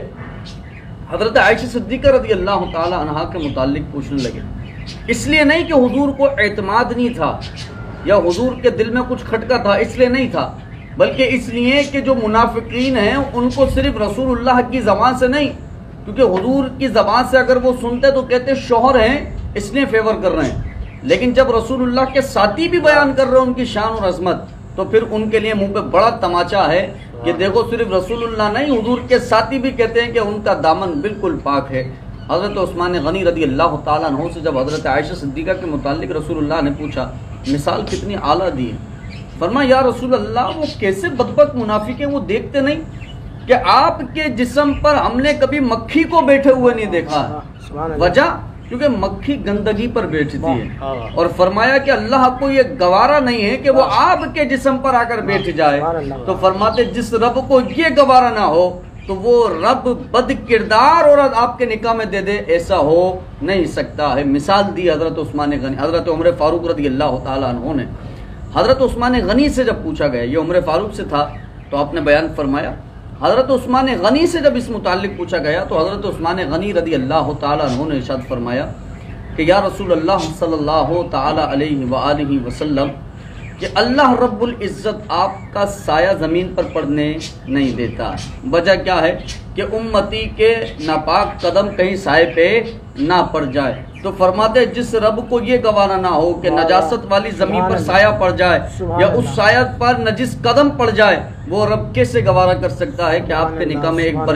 حضرت عائشہ صدیقہ رضی اللہ تعالیٰ عنہا کے متعلق پوچھنے لگے، اس لیے نہیں کہ حضور کو اعتماد نہیں تھا یا حضور کے دل میں کچھ کھٹکا تھا، اس لیے نہیں تھا، بلکہ اس لیے کہ جو منافقین ہیں ان کو صرف رسول اللہ کی زبان سے نہیں، کیونکہ حضور کی زبان سے اگر وہ سنتے تو کہتے شوہر ہیں اس لیے فیور کر رہے ہیں، لیکن جب رسول اللہ کے ساتھی بھی بیان کر رہے ہیں ان کی شان اور عظمت، تو پھر ان کے لیے منہ پہ بڑا تماچا ہے کہ دیکھو صرف رسول اللہ نہیں، حضور کے ساتھی بھی کہتے ہیں کہ ان کا دامن بالکل پاک ہے۔ حضرت عثمان غنی رضی اللہ تعالیٰ عنہ سے جب حضرت عائشہ صدیقہ کے متعلق رسول اللہ نے پوچھا، مثال کتنی اعلیٰ دی ہے، فرمایا یا رسول اللہ وہ کیسے بدبخت منافق ہیں، وہ دیکھتے نہیں کہ آپ کے جسم پر ہم نے کبھی مکھی کو بیٹھے ہوئے نہیں دیکھا ہے، وجہ کیونکہ مکھی گندگی پر بیٹھتی ہے، اور فرمایا کہ اللہ کو یہ گوارا نہیں ہے کہ وہ آپ کے جسم پر آ کر بیٹھ جائے، تو فرماتے جس رب کو یہ گوارا نہ ہو تو وہ رب بد کردار اور آپ کے نکاح میں دے دے، ایسا ہو نہیں سکتا ہے۔ مثال دی حضرت عثمان غنی، حضرت عمر فاروق رضی اللہ تعالیٰ عنہ نے حضرت عثمان غنی سے جب پوچھا گیا، یہ عمر فاروق سے تھا، تو آپ نے بیان فرمایا، حضرت عثمان غنی سے جب اس متعلق پوچھا گیا تو حضرت عثمان غنی رضی اللہ تعالیٰ عنہ نے ارشاد فرمایا کہ یا رسول اللہ صلی اللہ تعالیٰ علیہ وآلہ وسلم کہ اللہ رب العزت آپ کا سایہ زمین پر پڑنے نہیں دیتا، وجہ کیا ہے کہ امتی کے ناپاک قدم کہیں سائے پہ نہ پڑ جائے، تو فرماتے جس رب کو یہ گوارا نہ ہو کہ نجاست والی زمین پر سایہ پڑ جائے یا اس سایہ پر نجس قدم پڑ جائے، وہ رب کیسے گوارا کر سکتا ہے کہ آپ کے نکاح میں ایک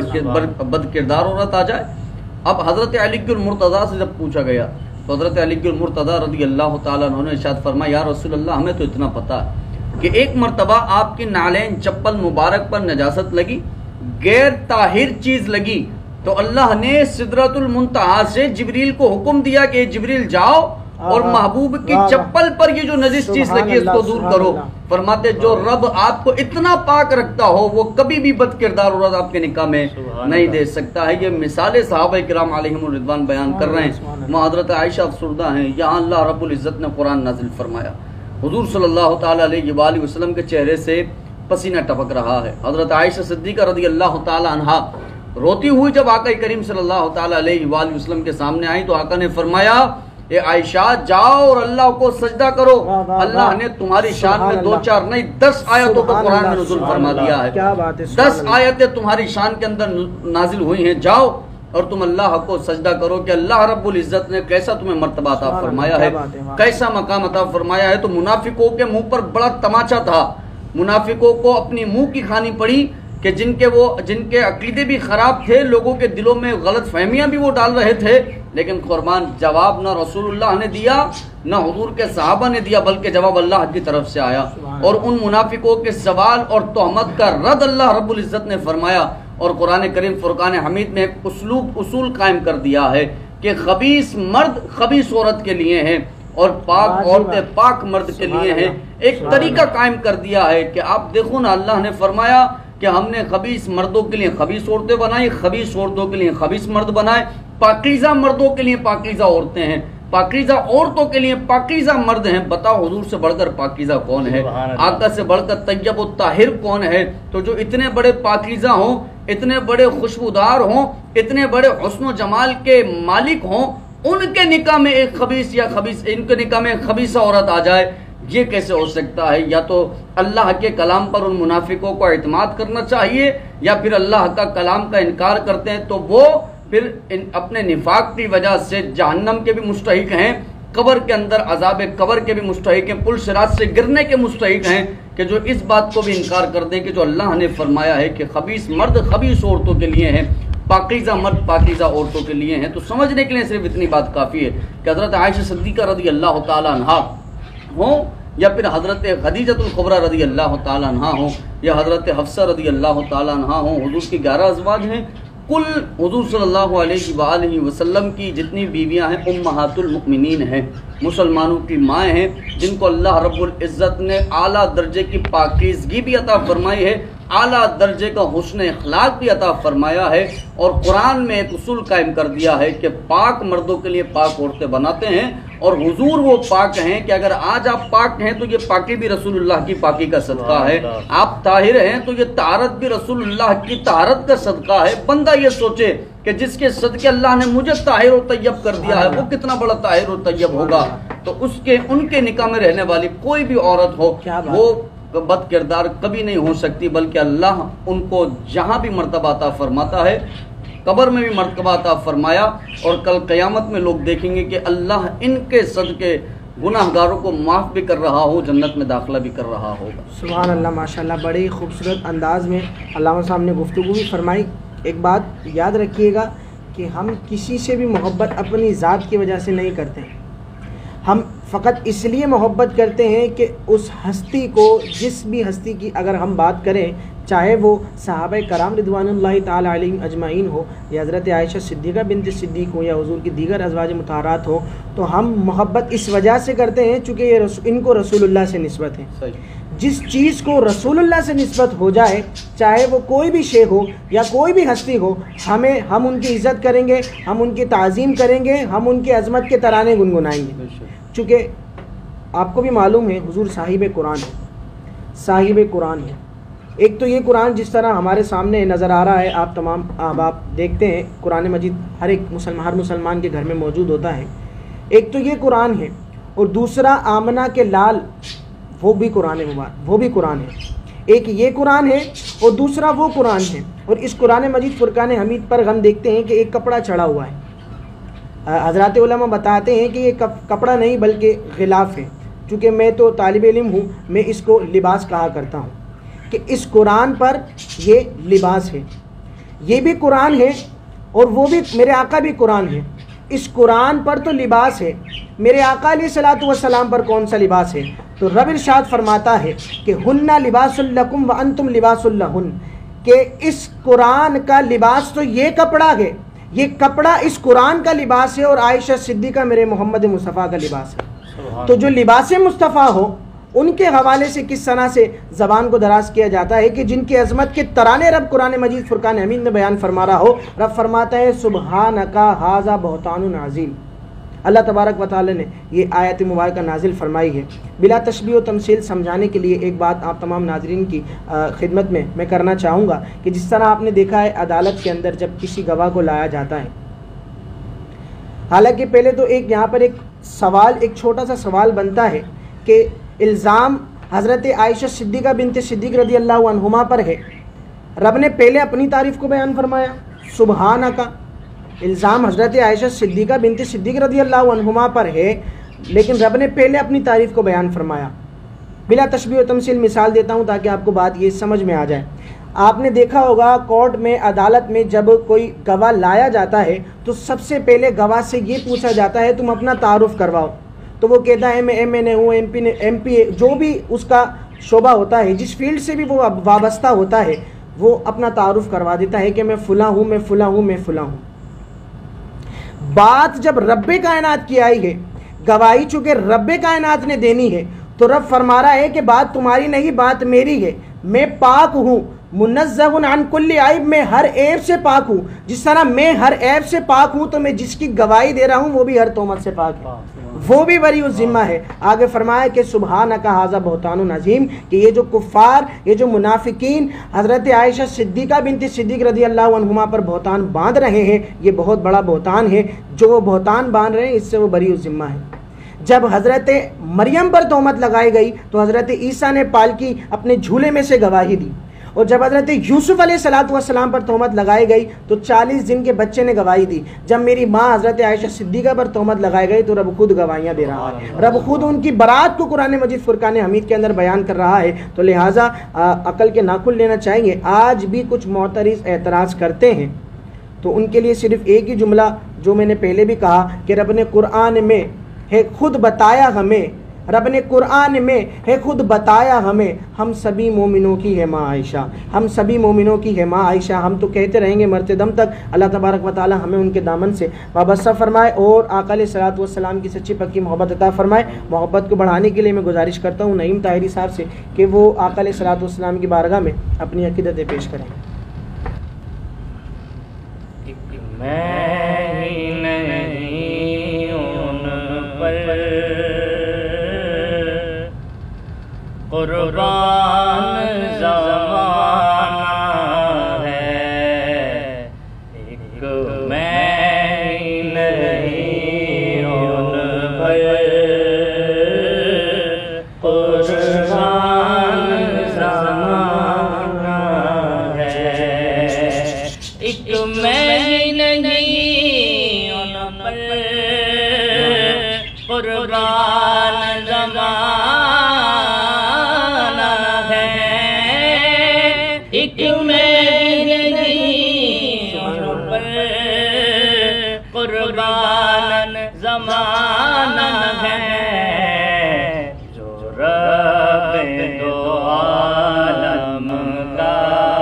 بد کردار عورت آ جائے۔ اب حضرت علی المرتضیٰ سے جب پوچھا گیا تو حضرت علی المرتضیٰ رضی اللہ تعالیٰ عنہ نے ارشاد فرمایا یا رسول اللہ ہمیں تو اتنا پتا کہ ایک مرتبہ آپ کی نالین چپل مبارک پر نجاست لگی، غیر طاہر چیز لگی، تو اللہ نے سدرۃ المنتہا سے جبریل کو حکم دیا کہ جبریل جاؤ اور محبوب کی چپل پر یہ جو نجس چیز لگی اس کو دور کرو۔ فرماتے جو رب آپ کو اتنا پاک رکھتا ہو وہ کبھی بھی بد کردار عورت آپ کے نکاح میں نہیں دے سکتا ہے۔ یہ مثال صحابہ کرام علیہم الرضوان بیان کر رہے ہیں، وہ حضرت عائشہ افسردہ ہیں، یہاں اللہ رب العزت نے قرآن نازل فرمایا، حضور صلی اللہ تعالیٰ علیہ وآلہ وسلم کے چہرے سے پسینہ ٹپک رہا ہے۔ حضرت عائشہ صدیقہ رضی اللہ تعالیٰ عنہا روتی ہوئی جب آقا کریم صلی اللہ تعالیٰ علیہ وآلہ وسلم کے سامنے آئی تو آقا نے فرمایا اے عائشہ جاؤ اور اللہ کو سجدہ کرو، اللہ نے تمہاری شان میں دو چار نہیں دس آیتوں کو قرآن میں نزول فرما دیا ہے، دس آیتیں تمہاری شان کے اندر نازل ہوئی ہیں، جاؤ اور تم اللہ کو سجدہ کرو کہ اللہ رب العزت نے کیسا تمہیں مرتبہ عطا فرمایا ہے، کیسا مقام عطا فرمایا ہے۔ تو منافقوں کے منہ پر بڑا تماچا تھا، منافقوں کو اپنی منہ کی کھانی پڑی کہ جن کے وہ جن کے عقیدے بھی خراب تھے، لوگوں کے دلوں میں غلط فہمیاں بھی وہ ڈال رہے تھے، لیکن قربان جواب نہ رسول اللہ نے دیا نہ حضور کے صحابہ نے دیا، بلکہ جواب اللہ کی طرف سے آیا، اور ان منافقوں کے سوال اور تہمت کا رد اللہ رب العزت نے فرمایا، اور قرآن کریم فرقان حمید میں ایک اسلوب اصول قائم کر دیا ہے کہ خبیث مرد خبیث عورت کے لیے ہیں اور پاک عورتیں پاک مرد کے لیے ہیں۔ ایک طریقہ قائم کر دیا ہے کہ آپ دیکھو نا، اللہ نے فرمایا کہ ہم نے خبیث مردوں کے لیے خبیث عورتیں بنائی، خبیث عورتوں کے لیے خبیث مرد بنائے، پاکیزہ مردوں کے لیے پاکیزہ عورتیں ہیں، پاکیزہ عورتوں کے لیے پاکیزہ مرد ہیں۔ بتاؤ حضور سے بڑھ کر پاکیزہ کون ہے، آقا سے بڑھ کر طیب و طاہر کون ہے؟ تو جو اتنے بڑے پاکیزہ ہوں، اتنے بڑے خوشبودار ہوں، اتنے بڑے حسن و جمال کے مالک ہوں، ان کے نکاح میں ایک خبیث یا خبیث ان کے نکاح میں ایک خبیثہ عورت آ جائے، یہ کیسے ہو سکتا ہے؟ یا تو اللہ کے کلام پر ان منافقوں کو اعتماد کرنا چاہیے، یا پھر اللہ کا کلام کا انکار کرتے ہیں تو وہ پھر اپنے نفاق کی وجہ سے جہنم کے بھی مستحق ہیں، قبر کے اندر عذاب قبر کے بھی مستحق ہیں، پل صراط سے گرنے کے مستحق ہیں کہ کہ جو اس بات کو بھی انکار کر دیں کہ جو اللہ نے فرمایا ہے کہ خبیث مرد خبیث عورتوں کے لیے ہیں، پاکیزہ مرد پاکیزہ عورتوں کے لیے ہیں، تو سمجھنے کے لیے صرف اتنی بات کافی ہے کہ حضرت عائشہ صدیقہ رضی اللہ تعالیٰ عنہا ہوں یا پھر حضرت خدیجہ الکبریٰ رضی اللہ تعالیٰ عنہا ہوں یا حضرت حفصہ رضی اللہ تعالیٰ عنہا ہوں، حضور کی گیارہ ازواج ہیں۔ کل حضور صلی اللہ علیہ وآلہ وسلم کی جتنی بیویاں ہیں امہات المؤمنین ہیں، مسلمانوں کی مائیں ہیں، جن کو اللہ رب العزت نے اعلیٰ درجے کی پاکیزگی بھی عطا فرمائی ہے، اعلیٰ درجے کا حسن اخلاق بھی عطا فرمایا ہے، اور قرآن میں ایک اصول قائم کر دیا ہے کہ پاک مردوں کے لیے پاک عورتیں بناتے ہیں، اور حضور وہ پاک ہیں کہ اگر آج آپ پاک ہیں تو یہ پاکی بھی رسول اللہ کی پاکی کا صدقہ ہے، آپ طاہر ہیں تو یہ طہارت بھی رسول اللہ کی طہارت کا صدقہ ہے۔ بندہ یہ سوچے کہ جس کے صدقے اللہ نے مجھے طاہر و طیب کر دیا ہے وہ کتنا بڑا طاہر و طیب ہوگا، تو اس کے ان کے نکاح میں رہنے والی کوئی بھی عورت ہو وہ بد کردار کبھی نہیں ہو سکتی، بلکہ اللہ ان کو جہاں بھی مرتبہ عطا فرماتا ہے، قبر میں بھی مرتبہ عطا فرمایا، اور کل قیامت میں لوگ دیکھیں گے کہ اللہ ان کے صدقے گناہ گاروں کو معاف بھی کر رہا ہو، جنت میں داخلہ بھی کر رہا ہوگا۔ سبحان اللہ، ماشاءاللہ، بڑے خوبصورت انداز میں علامہ صاحب نے گفتگو بھی فرمائی۔ ایک بات یاد رکھیے گا کہ ہم کسی سے بھی محبت اپنی ذات کی وجہ سے نہیں کرتے ہیں، ہم فقط اس لیے محبت کرتے ہیں کہ اس ہستی کو، جس بھی ہستی کی اگر ہم بات کریں، چاہے وہ صحابہ کرام رضوان اللہ تعالی علیہم اجمعین ہو یا حضرت عائشہ صدیقہ بنت صدیق ہو یا حضور کی دیگر ازواج مطہرات ہو، تو ہم محبت اس وجہ سے کرتے ہیں چونکہ یہ ان کو رسول اللہ سے نسبت ہے۔ جس چیز کو رسول اللہ سے نسبت ہو جائے، چاہے وہ کوئی بھی شے ہو یا کوئی بھی ہستی ہو، ہمیں ہم ان کی عزت کریں گے، ہم ان کی تعظیم کریں گے، ہم ان کی عظمت کے ترانے گنگنائیں گے، چونکہ آپ کو بھی معلوم ہے حضور صاحب قرآن ہے، صاحب قرآن ہے۔ ایک تو یہ قرآن جس طرح ہمارے سامنے نظر آ رہا ہے، آپ تمام احباب دیکھتے ہیں قرآن مجید ہر ایک مسلمان ہر مسلمان کے گھر میں موجود ہوتا ہے، ایک تو یہ قرآن ہے، اور دوسرا آمنہ کے لال وہ بھی قرآن مبارک وہ بھی قرآن ہے۔ ایک یہ قرآن ہے اور دوسرا وہ قرآن ہے، اور اس قرآن مجید فرقان حمید پر ہم دیکھتے ہیں کہ ایک کپڑا چڑھا ہوا ہے۔ حضرات علماء بتاتے ہیں کہ یہ کپڑا نہیں بلکہ غلاف ہے، چونکہ میں تو طالب علم ہوں، میں اس کو لباس کہا کرتا ہوں کہ اس قرآن پر یہ لباس ہے، یہ بھی قرآن ہے اور وہ بھی میرے آقا بھی قرآن ہے۔ اس قرآن پر تو لباس ہے، میرے آقا علیہ الصلوۃ والسلام پر کون سا لباس ہے؟ تو رب ارشاد فرماتا ہے کہ ہن لباس لکم وانتم لباس لہن، کہ اس قرآن کا لباس تو یہ کپڑا ہے، یہ کپڑا اس قرآن کا لباس ہے، اور عائشہ صدیقہ میرے محمد مصطفیٰ کا لباس ہے۔ تو جو لباس مصطفیٰ ہو ان کے حوالے سے کس طرح سے زبان کو دراز کیا جاتا ہے کہ جن کی عظمت کے ترانے رب قرآن مجید فرقان حمید میں بیان فرما رہا ہو۔ رب فرماتا ہے سبحانکا ھذا بہتان عظیم، اللہ تبارک و تعالی نے یہ آیت مبارکہ نازل فرمائی ہے۔ بلا تشبیہ و تمثیل سمجھانے کے لیے ایک بات آپ تمام ناظرین کی خدمت میں میں کرنا چاہوں گا کہ جس طرح آپ نے دیکھا ہے عدالت کے اندر جب کسی گواہ کو لایا جاتا ہے، حالانکہ پہلے تو ایک یہاں پر ایک سوال ایک چھوٹا سا سوال بنتا ہے کہ الزام حضرت عائشہ صدیقہ بنت صدیق رضی اللہ عنہما پر ہے، رب نے پہلے اپنی تعریف کو بیان فرمایا سبحانکا، الزام حضرت عائشہ صدیقہ بنت صدیق رضی اللہ عنہما پر ہے، لیکن رب نے پہلے اپنی تعریف کو بیان فرمایا۔ بلا تشبیہ و تمثیل مثال دیتا ہوں تاکہ آپ کو بات یہ سمجھ میں آ جائے۔ آپ نے دیکھا ہوگا کورٹ میں عدالت میں جب کوئی گواہ لایا جاتا ہے تو سب سے پہلے گواہ سے یہ پوچھا جاتا ہے تم اپنا تعارف کرواؤ، تو وہ کہتا ہے میں ایم این اے ہوں، ایم پی ایم پی اے، جو بھی اس کا شعبہ ہوتا ہے، جس فیلڈ سے بھی وہ وابستہ ہوتا ہے، وہ اپنا تعارف کروا دیتا ہے کہ میں فلاں ہوں میں فلاں ہوں میں فلاں ہوں۔ بات جب رب کائنات کی آئی ہے، گواہی چونکہ رب کائنات نے دینی ہے، تو رب فرما رہا ہے کہ بات تمہاری نہیں بات میری ہے، میں پاک ہوں، منزہ عن کل عیب، میں ہر عیب سے پاک ہوں۔ جس طرح میں ہر عیب سے پاک ہوں تو میں جس کی گواہی دے رہا ہوں وہ بھی ہر تہمت سے پاک ہے، وہ بھی بری الذمہ ہے۔ آگے فرمایا کہ سبحانکا ھذا بہتان عظیم، کہ یہ جو کفار، یہ جو منافقین حضرت عائشہ صدیقہ بنت صدیق رضی اللہ عنہما پر بہتان باندھ رہے ہیں، یہ بہت بڑا بہتان ہے، جو وہ بہتان باندھ رہے ہیں اس سے وہ بری الذمہ ہے۔ جب حضرت مریم پر تہمت لگائی گئی تو حضرت عیسیٰ نے پالکی اپنے جھولے میں سے گواہی دی، اور جب حضرت یوسف علیہ الصلوۃ والسلام پر تہمت لگائی گئی تو چالیس دن کے بچے نے گواہی دی. جب میری ماں حضرت عائشہ صدیقہ پر تہمت لگائی گئی تو رب خود گواہیاں دے رہا ہے. رب خود ان کی برات کو قرآن مجید فرقان حمید کے اندر بیان کر رہا ہے. تو لہٰذا عقل کے ناخن لینا چاہیں گے. آج بھی کچھ معترض اعتراض کرتے ہیں تو ان کے لیے صرف ایک ہی جملہ جو میں نے پہلے بھی کہا کہ رب نے قرآن میں ہے خود بتایا ہمیں رب نے قرآن میں ہے خود بتایا ہمیں ہم سبھی مومنوں کی ہے ماں عائشہ ہم سبھی مومنوں کی ہے ماں عائشہ. ہم تو کہتے رہیں گے مرتے دم تک. اللہ تبارک و تعالی ہمیں ان کے دامن سے وابستہ فرمائے اور آقا علیہ الصلوۃ والسلام کی سچی پکی محبت عطا فرمائے. محبت کو بڑھانے کے لیے میں گزارش کرتا ہوں نعیم طاہری صاحب سے کہ وہ آقا علیہ الصلوۃ والسلام کی بارگاہ میں اپنی عقیدتیں پیش کریں. میں ہی نہیں ان پر قربان زمانہ ہے ایک میں ہی نہیں ان پر قربان زمانہ ہے ایک میں ہی نہیں ان پر قربان زمانہ ایک میں نہیں ان پر قربان زمانہ ہے جو رب دو عالم کا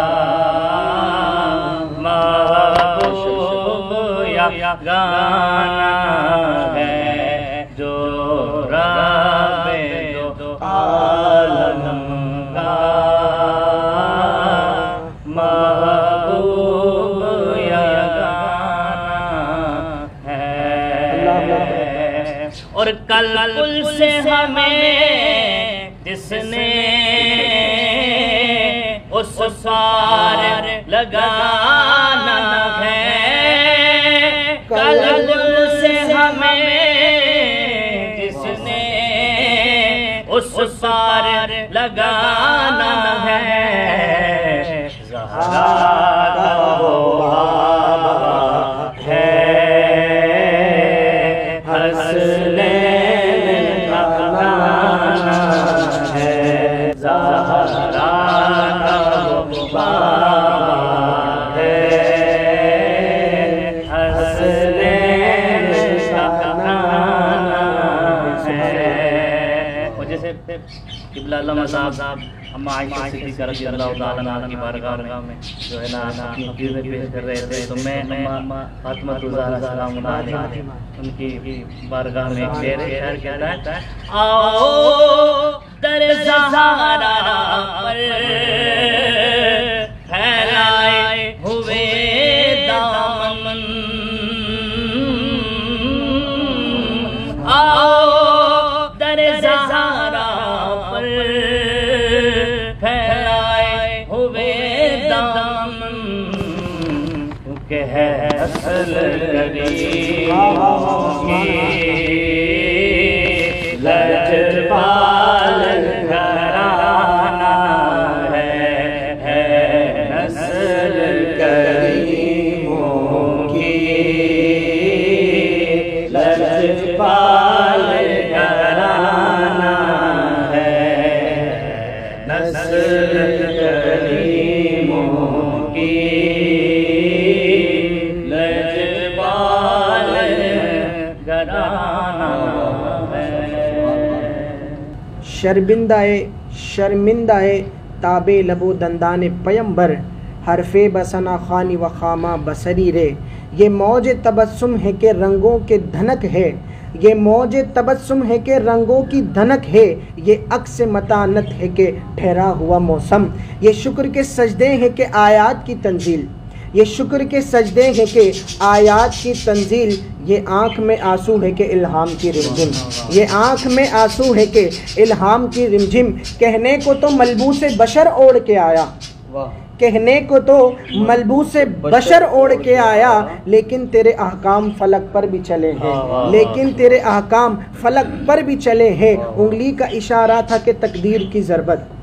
محبوب یا گانا ہے جو رب دو عالم کا محبوب یا گانا ہے. اور کل کل سے ہمیں جس نے اس پار لگانا ہے کل کل سے ہمیں جس نے اس پار لگانا ہے. زہرا کا وہ بابا ہے حسنین کا نانا ہے. زہرا کا وہ بابا ہے حسنین کا نانا ہے. اور جیسے قبلہ علامہ صاحب اما عائشہ صدیقہ رضی اللہ تعالیٰ عنہ کی بارگاہ میں جو ہے نا اپنی عقیدت پیش کر رہے تھے تو میں اما فاطمہ الزہرا سلام اللہ علیہ ان کی بارگاہ میں ایک شعر شعر کہتا ہے آؤ در زہرا پر پھیلائے ہوئے دامن آؤ در زہرا پر پھیلائے ہوئے دامن کیونکہ ہے اصل کریموں کی لجپال گھرانہ ہے ہے نسل کریموں کی لجپال گھرانہ ہے نسل کریموں کی لجپال گھرانہ ہے. شرمندہ شرمندہ تابے لب و دندان پیمبر حرف بسنا خانی و خامہ بصری رے. یہ موج تبسم ہے کہ رنگوں کے دھنک ہے یہ موج تبسم ہے کہ رنگوں کی دھنک ہے یہ عکس متانت ہے کہ ٹھہرا ہوا موسم. یہ شکر کے سجدے ہیں کہ آیات کی تنزیل یہ شکر کے سجدے ہیں کہ آیات کی تنزیل. یہ آنکھ میں آنسو ہے کہ الہام کی رمجم یہ آنکھ میں آنسو ہے کہ الہام کی رمجم. کہنے کو تو ملبوس بشر اوڑھ کے آیا کہنے کو تو ملبوس بشر اوڑھ کے آیا لیکن تیرے احکام فلک پر بھی چلے ہیں لیکن تیرے احکام فلک پر بھی چلے ہیں. انگلی کا اشارہ تھا کہ تقدیر کی ضربت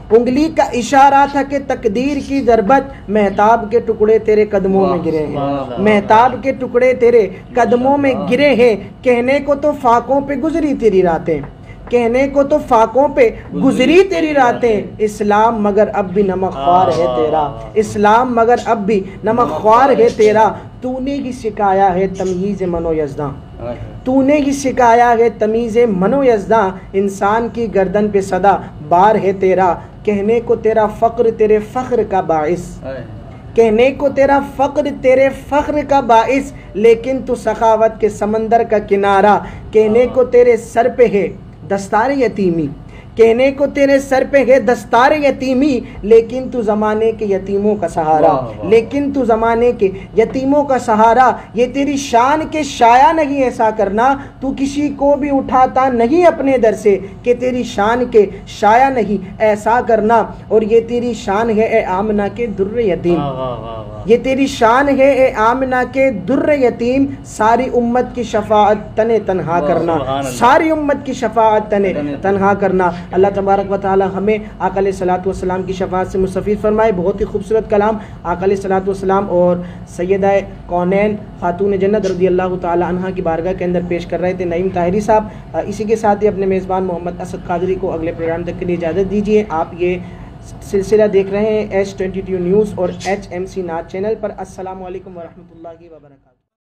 انگلی کا اشارہ تھا کہ تقدیر کی ضربت، مہتاب کے ٹکڑے تیرے قدموں میں گرے ہیں، مہتاب کے ٹکڑے تیرے قدموں میں گرے ہیں۔ کہنے کو تو فاقوں پہ گزری تیری راتیں، کہنے کو تو فاقوں پہ گزری تیری راتیں، اسلام مگر اب بھی نمک خوار ہے تیرا، اسلام مگر اب بھی نمک خوار ہے تیرا۔ تو نے ہی سکھایا ہے تمییز من و یزداں، تو نے ہی سکھایا ہے تمیز من و یزداں، انسان کی گردن پہ صدا بار ہے تیرا۔ کہنے کو تیرا فقر تیرے فخر کا باعث، کہنے کو تیرا فقر تیرے فخر کا باعث، لیکن تو سخاوت کے سمندر کا کنارہ۔ کہنے کو تیرے سر پہ ہے دستار یتیمی، کہنے کو تیرے سر پہ ہے دستار یتیمی، لیکن تو زمانے کے یتیموں کا سہارا، لیکن تو زمانے کے یتیموں کا سہارا۔ یہ تیری شان کے شایع نہیں ایسا کرنا، تو کسی کو بھی اٹھاتا نہیں اپنے در سے، کہ تیری شان کے شایع نہیں ایسا کرنا۔ اور یہ تیری شان ہے اے آمنہ کے در یتیم، یہ تیری شان ہے اے آمنہ کے در یتیم، ساری امت کی شفاعت تن تنہا کرنا، ساری امت کی شفاعت تن تنہا کرنا۔ اللہ تبارک و تعالی ہمیں آقا علیہ الصلوۃ والسلام کی شفاعت سے مستفید فرمائے۔ بہت ہی خوبصورت کلام آقا علیہ الصلوۃ والسلام اور سیدہ کونین خاتون جنت رضی اللہ تعالی عنہا کی بارگاہ کے اندر پیش کر رہے تھے نعیم طاہری صاحب۔ اسی کے ساتھ ہی اپنے میزبان محمد اسد قادری کو اگلے پروگرام تک کے لیے اجازت دیجیے۔ آپ یہ سلسلہ دیکھ رہے ہیں ایچ ٹوئنٹی ٹو نیوز اور H M C Naz channel پر۔ السلام علیکم ورحمۃ اللہ وبرکاتہ۔